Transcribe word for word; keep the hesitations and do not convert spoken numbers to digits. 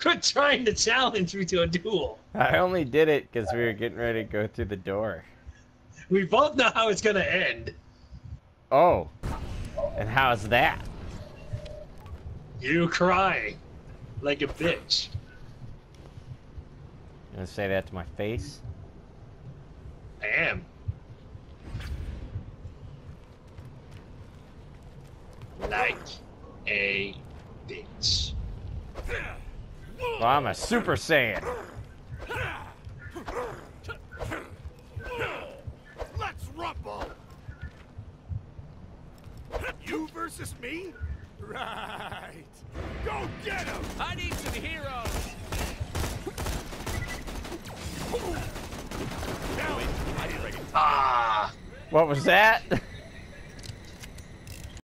Quit trying to challenge me to a duel. I only did it because we were getting ready to go through the door. We both know how it's gonna end. Oh. And how's that? You cry like a bitch. You gonna say that to my face? I am. Like a bitch. Well, I'm a Super Saiyan. Let's rumble. You versus me? Right. Go get him. I need some heroes. Now, I ain't ready. Ah. What was that?